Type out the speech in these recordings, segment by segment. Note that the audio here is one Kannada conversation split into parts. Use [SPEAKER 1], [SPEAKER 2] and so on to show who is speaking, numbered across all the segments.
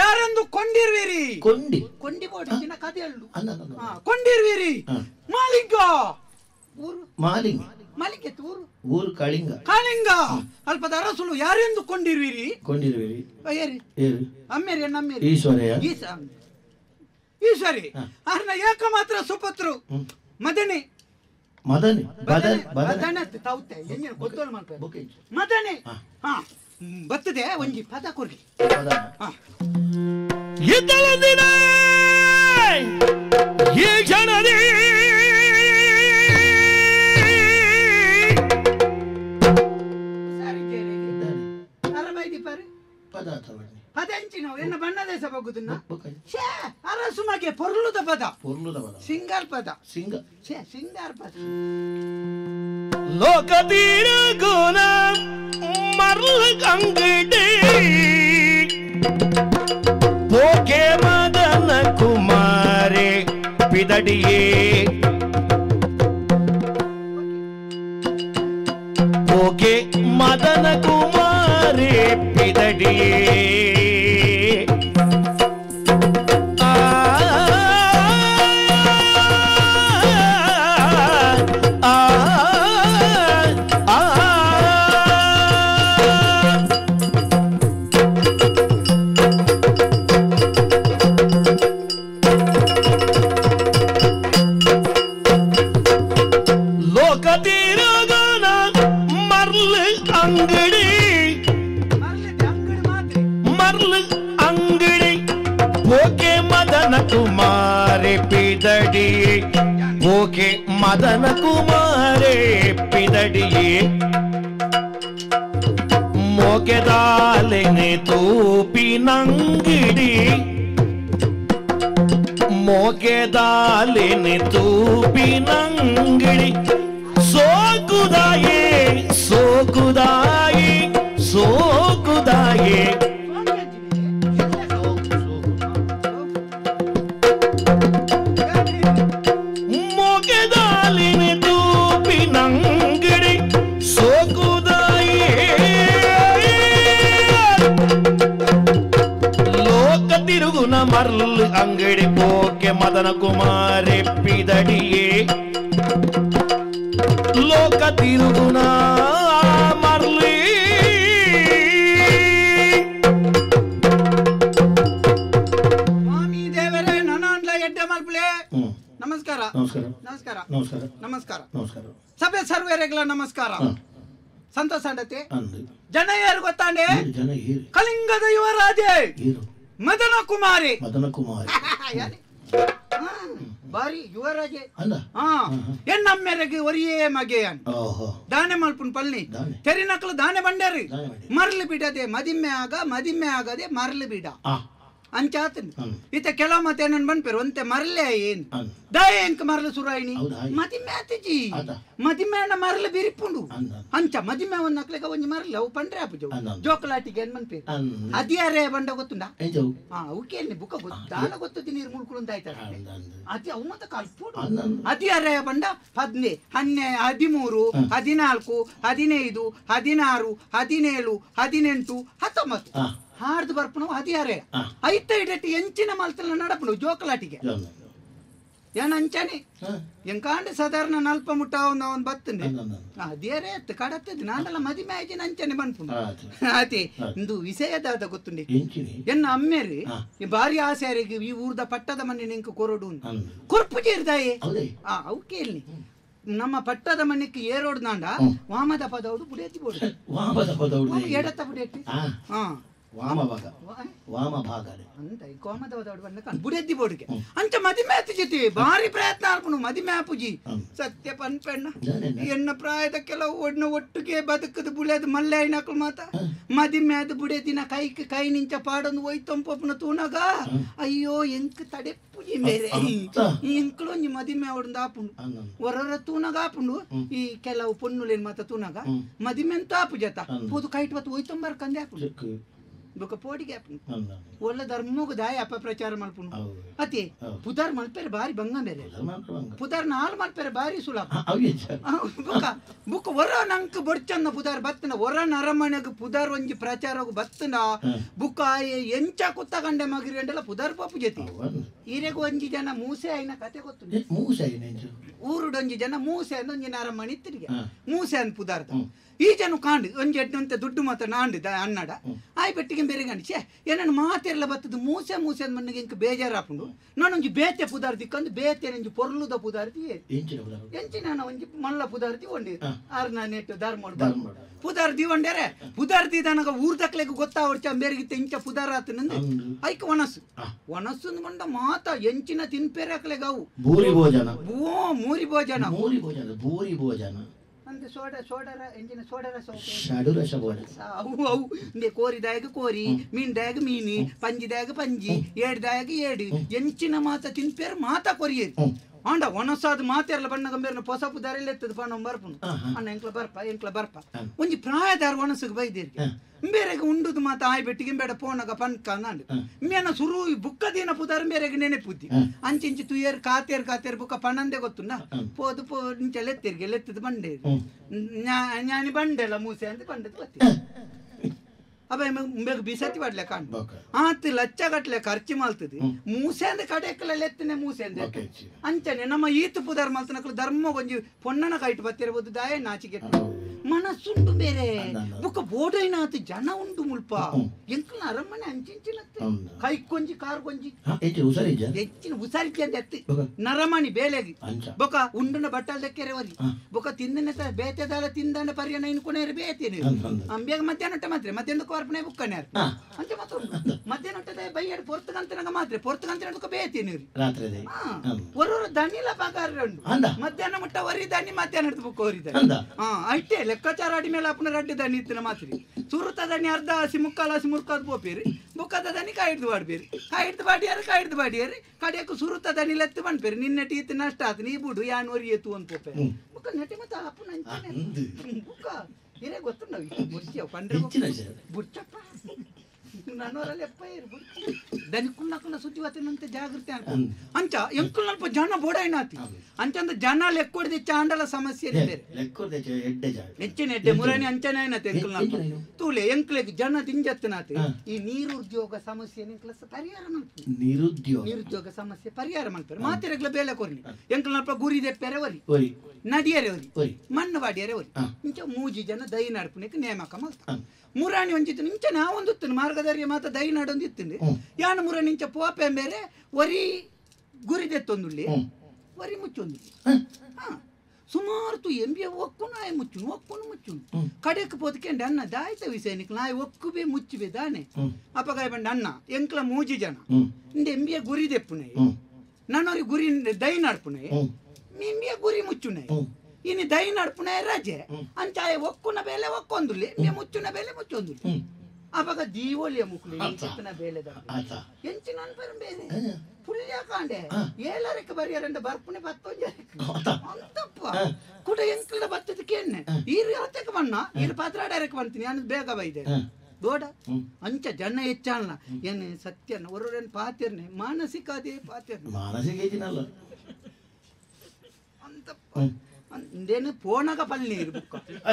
[SPEAKER 1] ಯಾರೆಂದು ಕೊಂಡಿರುವಿರಿ
[SPEAKER 2] ಕೊಂಡಿ
[SPEAKER 1] ಬೋಡಿನ ಕಥೆ ಹೇಳು ಕೊಂಡಿರುವಿರಿ ಮಾಲಿಂಗ ಊರು ಮಾಲಿಂಗ
[SPEAKER 2] ಊರು
[SPEAKER 1] ಕಾಳಿಂಗ ಅಲ್ಪದ ಅರಸುಲು ಯಾರೆಂದು ಕೊಂಡಿರುವಿರಿ ಅಮ್ಮೇರಿ ಈಶ್ವರಿ ಅರ್ನ ಏಕ ಮಾತ್ರ ಸುಪತ್ರು ಮದನೆ ಮದನೆ ಬರ್ತದೆ ಒಂಜಿ ಪದ ಕೊರ್ಗಿ ಈ ಕ್ಷಣದಿ ಪದಂಚಿ ನಾವು ಎನ್ನ ಬಣ್ಣದೇ ಸಬಗುದನ್ನ ಅರಸುಮಗೆ ಪೊರ್ಲುದ ಪದ ಸಿಂಗಾರ್ ಪದ ಸಿಂಗಾರ್ ಪದ
[SPEAKER 3] ಲೋಕದೀರ ಗುಣ ಮರ್ಲ ಕಂಗಡಿ ಪೋಕೆ ಮದನ ಕುಮಾರಿ ಪಿದಡಿಯೇ ಪೋಕೆ ಮದನ ಕುಮಾರಿ ಪಿದಡಿಯೇ ಕುಮಾರಿ ಪಿದಡಿಯೇ ಓಕೆ ಮದನ ಕುಮಾರಿ ಪಿದಡಿಯೇ ಮೊಗೆದಾಲೆನೆ ತೂಪಿನಂಗಿಡಿ ಮೊಗೆದಾಲೆನೆ ತೂಪಿನಂಗಿಡಿ ಸೋಕುದಾಯೇ ಸೋಕುದಾಯೇ ಸೋಕುದಾಯೇ ಮರ್ಲ್ ಅಂಗಡಿ ಪೋಕೆ ಮದನ ಕುಮಾರಿ ಪಿದಡಿಯೇ ಲೋಕ ತಿರುಗುಣ ಮರ್ಲಿ
[SPEAKER 1] ಸ್ವಾಮಿ ದೇವರೇ ನನ್ನಂಡ್ಲ ಎಡ್ಡೆ ಮಲ್ಪಲೆ ನಮಸ್ಕಾರ ನಮಸ್ಕಾರ ನಮಸ್ಕಾರ ನಮಸ್ಕಾರ ಸಭೆ ಸರ್ವೇರೆಗಳ ನಮಸ್ಕಾರ ಸಂತೋಷ ಅಂಡತೆ ಜನ ಯಾರು ಗೊತ್ತಾಂಡೆ ಕಲಿಂಗದ ಯುವರಾಜೆ ಮದನ ಕುಮಾರಿ ಬಾರಿ ಯುವರಾಜೆ ಎನ್ನಮ್ಮೆರೆಗೆ ಒರಿಯೇ ಮಗೆ ದಾನೆ ಮಲ್ಪುನ್ ಪಲ್ನಿ ತೆರಿನಕ್ಲು ದಾನೆ ಬಂಡೇರಿ ಮರ್ಲಿ ಬಿಡದೆ ಮದಿಮ್ಮೆ ಆಗದೆ ಮರ್ಲಿ ಬಿಡ ಅಂಚಾತನ್ ಇತ ಕೆಲವು ಮತ್ತೆ ಏನನ್ ಬಂದ್ಪೇರು ಒಂತೆ ಮರಲೆ ಏನ್ ದಯ ಎಂಕ ಮರಲು ಸುರಾಯಿನಿ ಮದಿಮೆ ಆತಿಜಿ ಮದಿಮೆ ಅಣ್ಣ ಮರಲು ಬಿರಿಪುಂಡು ಅಂಚ ಮದಿಮೆ ಒಂದ್ ನಕ್ಲೆಗ ಒಂಜಿ ಮರಲು ಅವು ಪಂಡ್ರೆ ಆಪುಜವು ಜೋಕಲಾಟಿಗೆ ಏನ್ ಬಂದ್ಪೇರು ಅದಿಯಾರೆ ಬಂಡ ಗೊತ್ತುಂಡ ಅವಕ್ಕೆ ಬುಕ್ಕ ದಾನ ಗೊತ್ತದಿ ನೀರು ಮುಳ್ಕುಳು ಅಂತ ಆಯ್ತಾರ ಅತಿ ಅವು ಮತ್ತ ಕಲ್ಪುಡು ಅದಿಯಾರೆ ಬಂಡ 10 13 14 15 16 17 18 19 ಹಾರ್ದು ಬರ್ಪಣು ಹದಿಯಾರೆ ಐತ ಇಡಟಿ ಎಂಚಿನ ಮಲ್ತಲ ನಡಪಣು ಜೋಕಲಾಟಿಗೆ ಏನ್ ಅಂಚಾನೆ ಎಂಕಾಂಡೆ ಸಾಧಾರಣ ನಲ್ಪ ಮುಟ್ಟ ಒಂದ್ ಬತ್ತಂಡೆ ಅದೇರೆ ಎತ್ತು ಕಡತ್ತದ ನಾನೆಲ್ಲ ಮದಿಮೆ ಆಯ್ತು ಅಂಚಾನೆ ಬಂದ್ಪುಂಡು ಆತಿ ಇಂದು ವಿಷಯದಾದ ಗೊತ್ತುಂಡೆ ಎನ್ನ ಅಮ್ಮೇರಿ ಬಾರಿ ಆಸೆಯಾರಿಗೆ ಈ ಊರ್ದ ಪಟ್ಟದ ಮನೆ ನಿಂಕ ಕೊರಡು ಕೊರ್ಪು ಜೇರ್ದಾಯೆ ಅವು ಕೇಳಿ ನಮ್ಮ ಪಟ್ಟದ ಮನೆಗೆ ಏರೋಡ್ ನಾಂಡ ವಾಮದ ಪದೌಡು ಬುಡೇತಿ ಬೋಡು ಎಡತ್ತ ಬುಡೇತಿ ಬುಡೇತಿ ಬೋಡಿಗೆ ಅಂಚ ಮದಿಮೆ ಜೊತೆ ಬಾರಿ ಪ್ರಯತ್ನ ಆಡ್ಪುಣು ಮದಿಮೆ ಆಪುಜಿ ಸತ್ಯ ಪನ್ಪೆಣ್ಣ ಎನ್ನ ಪ್ರಾಯದ ಕೆಲವು ಒಟ್ಟಿಗೆ ಬದುಕದ ಬುಳೇದು ಮಲ್ಲೆ ಐನಕ್ಳು ಮಾತ ಮದಿಮೆ ಆದ ಬುಡೇದಿನ ಕೈ ನಿಂಚ ಪಾಡೊಂದು ಒಯ್ತಂಪನ ತೂನಗ ಅಯ್ಯೋ ಎಂಕ್ ತಡೆ ಪುಜಿ ಮೇರೆ ಎಂಕ್ಳು ಒಂಜಿ ಮದಿಮೆ ಅವಡೊಂದು ಆಪುಂಡು ಹೊರರ ತೂನಗ ಆಪುಂಡು ಈ ಕೆಲವು ಪೊನ್ನುಲೇನ್ ಮಾತ ತೂನಗ ಮದಿಮೆ ಅಂತ ಆಪುಜತ ಪೋದು ಕೈಟ್ ಬತ್ತು ಒಯ್ತಂಬರ್ ಕಂದೆ ಆಪುಂಡು ಬೊಕ ಪೋಡಿಗೆ ಒಳ್ಳೆ ಧರ್ಮಗ ದಾಯ ಅಪ ಪ್ರಚಾರ ಮಲ್ಪುನು ಅತಿ ಪುದಾರ್ ಮಲ್ಪೇರೆ ಬಾರಿ ಬಂಗ ಬೇರೆ ಪುದಾರ್ ನಾಲ್ ಮಲ್ಪೇರೆ ಬಾರಿ ಸುಲಭ ಬುಕ್ಕ ಬುಕ್ಕ ಹೊರ ನಂಕ ಬೊಡ್ಚನ್ನ ಪುದಾರ್ ಬತ್ತನ ಹೊರ ನರಮನೆಗ ಪುದಾರ್ ಒಂಜಿ ಪ್ರಚಾರಗ ಬತ್ತನ ಬುಕ್ಕ ಎಂಚ ಕುತ್ತಗಂಡೆ ಮಗಿರೆಂಡೆಲ್ಲ ಪುದಾರ್ ಪಾಪು ಜೊತೆ ಈರೆಗ ಒಂಜಿ ಜನ ಮೂಸೆ ಆಯ್ನ ಕತೆ ಗೊತ್ತು ಊರುಡೊಂಜಿ ಜನ ಮೂಸೆ ಅಂದ ಒಂಜಿ ನರಮಣಿ ತಿರುಗಿ ಮೂಸೆ ಅನ್ ಪುದಾರ್ದ ಈ ಜನ ಕಾಂಡು ಒಂಜಿ ಎಡ್ಡಂತೆ ದುಡ್ಡು ಮಾತ ನಾಂಡಿದ ಅನ್ನಡ ಆಯ್ ಬೆಟ್ಟಿಗೆ ಬೇರೆ ಗಂಡು ಛೇ ಏನನ್ನು ಮಾತೆಲ್ಲ ಬತ್ತದು ಮೂಸೆ ಮೂಸೆ ಅಂದ್ ಮಣ್ಣಿಗೆ ಇಂಕ ಬೇಜಾರಾಪುಂಡು ನಾನೊಂಜಿ ಬೇತೆ ಪುದಾರ್ತಿ ಕಂದು ಬೇತೆ ನಂಜಿ ಪೊರ್ಲುದ ಪುದಾರ್ತಿ ಎಂಚಿ ನಾನು ಒಂಜಿ ಮಲ್ಲ ಪುದಾರ್ತಿ ಒಂಡಿ ಆರ್ನ ನೆಟ್ಟು ಧರ್ಮ ಪುದಾರ್ತಿ ಒಂಡ್ಯಾರೆ ಪುದಾರ್ತಿ ನನಗ ಊರ್ದಕ್ಲೆಗ್ ಗೊತ್ತಾವಡ್ಚ ಬೇರೆಗಿತ್ತ ಇಂಚ ಪುದಾರಾತ ನಂದು ಐಕ ಒಣಸು ಮಂಡ ಮಾತ ಎಂಚಿನ ತಿನ್ಪೇರಕ್ಲೆಗ್ ಅವು
[SPEAKER 3] ಭೂರಿ ಭೋಜನ
[SPEAKER 1] ಮೂರಿ ಭೋಜನ
[SPEAKER 3] ಭೂರಿ ಭೋಜನ
[SPEAKER 1] ಅಂದ್ರೆ ಸೋಡರ ಎಂಜಿನ ಸೋಡರ
[SPEAKER 3] ಅವು
[SPEAKER 1] ಕೋರಿದಾಯಗ ಕೋರಿ ಮೀನ್ದಾಯಗ ಮೀನಿ ಪಂಜಿದಾಯಗ ಪಂಜಿ ಏಡ್ದಾಯಗ ಏಡು ಎಂಚಿನ ಮಾತ ತಿನ್ಪೇರು ಮಾತ ಕೊರಿಯೇರಿ ಆಂಡ ಒಣಸಾದ ಮಾತೆಲ್ಲ ಬಣ್ಣ ಗಂಬೇರ್ನ ಹೊಸ ಪುದಾರೆಲ್ಲ ಎತ್ತದ ಪಣ್ಣ ಬರ್ಪುನು ಅಣ್ಣ ಎಂಕ್ಲ ಬರ್ಪ ಒಂಜಿ ಪ್ರಾಯದಾರ ಒಣಸಗ ಬೈದೇರಿ ಬೇರೆಗೆ ಉಂಡುದು ಮಾತ ಆಯ್ ಬೆಟ್ಟಿಗೆ ಬೇಡ ಪೋಣಗ ಪನ್ಕ ಅಂದಾಂಡು ಮೇನ ಸುರು ಬುಕ್ಕದಿನ ಪುದಾರ ಬೇರೆಗೆ ನೆನೆಪುದ್ದಿ ಅಂಚಿಂಚಿ ತುಯರ್ ಕಾತೇರ್ ಬುಕ್ಕ ಪಣ್ಣಂದೆ ಗೊತ್ತುಂಡ ಪೋದು ಇಂಚ ಲೆತ್ತಿರ್ಗೆ ಲೆತ್ತದ ಬಂಡೆ ஞானி ಬಂಡೆಲ್ಲ ಮೂಸೆ ಅಂತ ಬಂಡದ ಬತ್ತಿ ಅಬ್ಬ ಬೇಗ ಬಿಸತಿ ಮಾಡ್ಲೆ ಕಾಣ್ ಆತ ಲಚ್ಚ ಗಟ್ಲೆ ಖರ್ಚು ಮಾಲ್ತದೆ ಮೂಸೆ ಅಂದ ಕಡೆಕಲ್ಲ ಎತ್ತನೆ ಮೂಸೆ ಅಂದ ಅಂಚನೆ ನಮ್ಮ ಈತ ಪುದಾರ್ ಮಾಲ್ತನಕ್ಲು ಧರ್ಮ ಒಂಜಿ ಪೊಣ್ಣನ ಕೈಟ್ ಬತ್ತಿರಬಹುದು ದಾಯ ನಾಚಿಕೆ ಮನಸ್ಸುಂಡು ಬೇರೆ ಬುಕ್ಕ ಬೋಡೈನಾತ ಜನ ಉಂಡು ಮುಲ್ಪ ಎಂಕಲ್ನ ಅರಮನೆ ಅಂಚಿಂಚಿಲತ್ತೆ ಕೈಕೊಂಜಿ ಕಾರ್ಕೊಂಜಿ ಹೆಚ್ಚಿನ ಉಸಾರಿಕೆ ಅಂತ ಎತ್ತಿ ನರಮಣಿ ಬೇಲೆಗಿ ಬೊಕ ಉಂಡುನ ಬಟ್ಟಲ್ ದಕ್ಕೆರೆ ವರಿ ಬೊಕ ತಿಂದನೆ ಬೇತೆದಾಲ ತಿಂದನೆ ಪರಿಯನ ಇನ್ಕೊನೇರಿ ಬೇತೇನೆ ಬೇಗ ಮಧ್ಯಾಹ್ನ ಮಧ್ಯಾಹ್ನ ಕೋರ್ಪಣೆ ಬುಕ್ಕನೆ ಅಂತ ಮತ್ತೆ ಮಧ್ಯಾಹ್ನ ಬೈಯಡ್ ಪೊರ್ತಗಂತನಗ ಮಾತ್ರ ಪೊರ್ತಗಂತನ ಬೇತೇನೆ ಒರೊರ ದನಿಲ ಪಗಾರ ಉಂಡು ಮಧ್ಯಾಹ್ನ ಮುಟ್ಟ ವರಿ ದನಿ ಮಧ್ಯಾಹ್ನ ಬುಕ್ಕ ವರಿದ ಐಟೆ ಲೆಕ್ಕಾಚಾರ ಅಡಿ ಮೇಲೆ ಅಪ್ಪನ ರಡ್ಡಿ ದನಿ ಇತ್ತಿನ ಮಾತ್ರಿ ಸುರುತ ದನಿ ಅರ್ಧ ಹಸಿ ಮುಕ್ಕಾಲು ಹಸಿ ಮುರ್ಕಾದ್ ಬೋಪೇರಿ ಬುಕ್ಕದ ದನಿ ಕಾಯಿಡ್ದು ಬಾಡ್ಬೇರಿ ಕಾಯಿಡ್ದು ಬಾಡಿಯಾರಿ ಕಡಿಯಕ್ಕೂ ಸುರುತ ದನಿ ಲೆತ್ತು ಬಂಡ್ಪೇರಿ ನಿನ್ನೆ ಟೀತ್ ನಷ್ಟ ಆತ ನೀ ಬಿಡು ಯಾನ್ ವರಿ ಎತ್ತು ಅಂತ ಪೋಪೇರಿ ಬುಕ್ಕ ನೆಟ್ಟಿ ಮತ್ತೆ ಅಪ್ಪನ ಅಂಚನೆ ಬುಕ್ಕ ಏನೇ ಗೊತ್ತು ನಾವು ಬುರ್ಚಿಯ ಪಂಡ್ರೆ ಬುರ್ಚಪ್ಪ ನನ್ನವರಲ್ಲಿ ಎಪ್ಪ ಬುರ್ಚಿ ದನಿ ಕುಣ್ಣಕುಣ್ಣ ಸುದ್ದಿವತ್ತಿನಂತೆ ಜಾಗೃತಿ ಅಂತ ಅಂಚ ಎಂಕುಲ್ ನಲ್ಪ ಜನ ಬೋಡಾಯ್ನಾತಿ ಅಂಚಂದ ಜನ ಲೆಕ್ಕೊಡ್ದೆ ಚಾಂಡಲ ಸಮಸ್ಯೆ ಹೆಚ್ಚಿನ ಎಡ್ಡೆ ಮುರಾನಿ ಅಂಚನೆ ಆಯ್ನತೆ ಎಂಕುಲ್ ನಲ್ಪ ತೂಲೆ ಎಂಕ್ಲೆಗ್ ಜನ ತಿಂಜತ್ತನಾತಿ ಈ ನೀರುದ್ಯೋಗ ಸಮಸ್ಯೆ ಪರಿಹಾರ ಮಾಡ್ತಾರೆ ನಿರುದ್ಯೋಗ ಸಮಸ್ಯೆ ಪರಿಹಾರ ಮಾಡ್ತಾರೆ ಮಾತಿರಗ್ಲ ಬೇಳೆ ಕೊರ್ಲಿ ಎಂಕುಲ್ ನಲ್ಪ ಗುರಿ ದೆಪ್ಪೆರೆ ವರಿ ನಡಿಯರೆ ವರಿ ಮಣ್ಣು ಬಾಡಿಯರೆ ವರಿ ಇಂಚ ಮೂಜಿ ಜನ ದೈ ನಡ್ಪುನಿಕ್ ನೇಮಕ ಮಾಡ್ತಾರೆ ಮುರಾಣಿ ಒಂಜಿತ್ತು ಇಂಚ ನಾವೊಂದಿತ್ತು ಮಾರ್ಗದರ್ಯ ಮಾತ ದೈ ನಡೊಂದಿತ್ತಂದೆ ಯಾನು ಮುರಾಣಿ ಇಂಚ ಪೋಪೆ ಬೇರೆ ವರಿ ಗುರಿದೆತ್ತೊಂದುಳ್ಳಿ ವರಿ ಮುಚ್ಚೊಂದು ಸುಮಾರು ತು ಎಂಬಿಯ ಒಕ್ಕು ನಾಯಿ ಮುಚ್ಚುನು ಕಡೆಕ್ ಪೋದಕೆಂಡೆ ಅನ್ನ ದಾಯ್ತ ವಿಷಯನಿಕ್ ನಾಯಿ ಒಕ್ಕುಬೇ ಮುಚ್ಚಿಬೆ ದಾನೆ ಅಪಗಾಯ ಬಂಡ ಅನ್ನ ಎಂಕ್ಲ ಮೂಜಿ ಜನ ಇಂದ ಎಂಬಿಯ ಗುರಿ ದೆಪ್ಪುನೆ ನನ್ನವ್ರಿಗೆ ಗುರಿ ದೈ ನಡ್ಪುನೆ ಎಂಬಿಯ ಗುರಿ ಮುಚ್ಚುನೆ ಇನ್ನು ದೈ ನಡ್ಪುನೆ ರಜೆ ಅಂಚಾಯ ಒಕ್ಕುನ ಬೇಲೆ ಒಕ್ಕೊಂದುಲ್ಲಿ ಮುಚ್ಚುನ ಬೇಲೆ ಮುಚ್ಚೊಂದುಲ್ಲಿ ಅವಾಗ ದೀವೋಲಿಯ ಮುಕ್ಲಿ ಚಿಕ್ಕನ ಬೇಲೆ ಎಂಚಿನ ಬೇರೆ ಪುಲ್ಯ ಕಾಂಡೆ ಏಳರಕ್ಕೆ ಬರಿಯಾರಂಡ ಬರ್ಪುನೆ ಅಂತಪ್ಪ ಕೂಡ ಎಂಕಲ್ದ ಬತ್ತದಕ್ಕೆ ಎಣ್ಣೆ ಈರು ಹತ್ತಕ್ಕೆ ಬಣ್ಣ ಈರು ಪಾತ್ರಾಡಕ್ಕೆ ಬಂತೀನಿ ಅನ್ನೋದು ಬೇಗ ಬೈದೆ ದೊಡ ಅಂಚ ಜನ ಹೆಚ್ಚಲ್ಲ ಏನೇ ಸತ್ಯನ ಹೊರರೇನು ಪಾತಿರ್ನೆ ಮಾನಸಿಕ ಅದೇ ಪಾತಿರ್ನೆ ಅಂತಪ್ಪ ಅಂದೇನು ಪೋಣಗ ಪಲ್ನಿ ಬುಕ್ಕ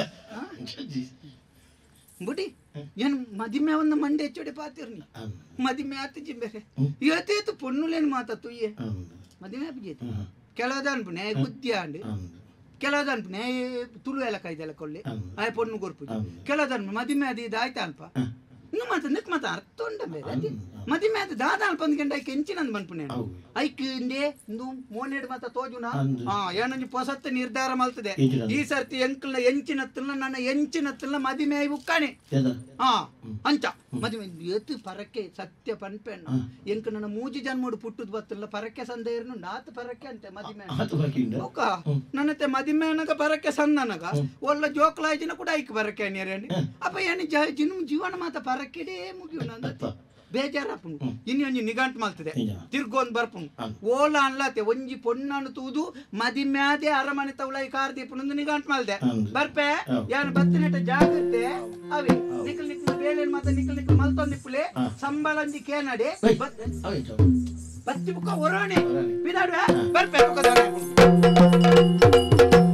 [SPEAKER 1] ಬುಡಿ ಏನು ಮದಿಮೆ ಒಂದು ಮಂಡೆ ಹೆಚ್ಚೋಡೆ ಪಾತಿರ್ನಿ ಮದಿಮೆ ಆತಿಜಿ ಬೇರೆ ಇವತ್ತೇತು ಪೊಣ್ಣುಲೇನು ಮಾತಾತು ಏ ಮದಿಮೆ ಅಪ್ಪಿಜೇತು ಕೆಲವದ ಅನ್ಪುನೆ ಗುದ್ದಿ ಆಂಡು ಕೆಲವದ ಅನ್ಪುನೆ ತುಳು ಎಲ್ಲ ಕೈದೆಲ್ಲ ಕೊಳ್ಳಿ ಆಯ್ ಪೊಣ್ಣು ಕೊರ್ಪುಜಿ ಕೆಲವದ ಅನ್ಪು ಮದಿಮೆ ಅದು ಇದು ಆಯ್ತಾ ಅಲ್ಪ ಇನ್ನು ಮಾತ ನಿಕ್ ಮಾತ ಅರ್ಥ ಉಂಡ ಬೇರೆ ಅದೇ ಮದಿಮೆ ಅದು ದಾದ ಅಲ್ಪ ಒಂದು ಗಂಟೆ ಐಕೆ ಎಂಚಿನಂದು ಬನ್ಪುನೆ ಐಕ್ ಇಂದೆ ಇಂದು ಮೋನೇಡು ಮಾತ ತೋಜುನ ಏನೊಂದು ಹೊಸತ್ತ ನಿರ್ಧಾರ ಮಲ್ತದೆ ಈ ಸರ್ತಿ ಎಂಕಲ್ನ ಎಂಚಿನತ್ತಲ್ಲ ನನ್ನ ಎಂಚಿನತ್ತಲ್ಲ ಮದಿಮೆ ಉಕ್ಕಾಣೆ ಅಂಚ ಮದಿಮೆ ಎತ್ತು ಪರಕ್ಕೆ ಸತ್ಯ ಪನ್ಪೆಣ್ಣ ಎಂಕ ನನ್ನ ಮೂಜಿ ಜನ್ಮೋಡು ಪುಟ್ಟದ್ ಬತ್ತಲ್ಲ ಪರಕ್ಕೆ ಸಂದೇರ್ನು ನಾತ್ ಪರಕ್ಕೆ ಅಂತೆ ಮದಿಮೆ ನನ್ನತ್ತೆ ಮದಿಮೆ ಅನ್ನಗ ಪರಕ್ಕೆ ಸಂದನಗ ಒಳ್ಳೆ ಜೋಕ್ಲಾಯ್ಜಿನ ಕೂಡ ಐಕ್ ಪರಕ್ಕೆ ಅನ್ಯರೇಣಿ ಅಪ್ಪ ಏನು ಜೀವನ ಮಾತ ಪರಕ್ಕೆಡೇ ಮುಗಿಯು ನಂದತ್ತೆ ಬೇಜಾರಪ್ಪನು ಇನ್ನೊಂಜಿ ನಿಗಂಟ್ ಮಲ್ತದೆ ತಿರ್ಗೊಂದ್ ಬರ್ಪುನು ಓಲ ಅನ್ಲತೆ ಒಂಜಿ ಪೊಣ್ಣನ್ನು ತೂದು ಮದಿಮ್ಯಾದೆ ಅರಮನೆ ತವಳೈ ಕಾರ್ದೀಪನೊಂದು ನಿಗಂಟ್ ಮಲ್ದೆ ಬರ್ಪೆ ಯಾನು ಬತ್ತನೆಟ ಜಾಗ್ರತೆ ಅವೇ ನಿಖಲ್ ಬೇಳೆ ಮಾತ ನಿಕ್ಕಲ್ ನಿಕ್ಕಲ್ ಮಲ್ತೊಂದಿಪ್ಪುಲೆ ಸಂಬಳಂದಿ ಕೇನಡೆ ಬತ್ತಿ ಬುಕ್ಕ ಒರೋಣೆ ಬಿದಾಡುವೆ ಬರ್ಪೆ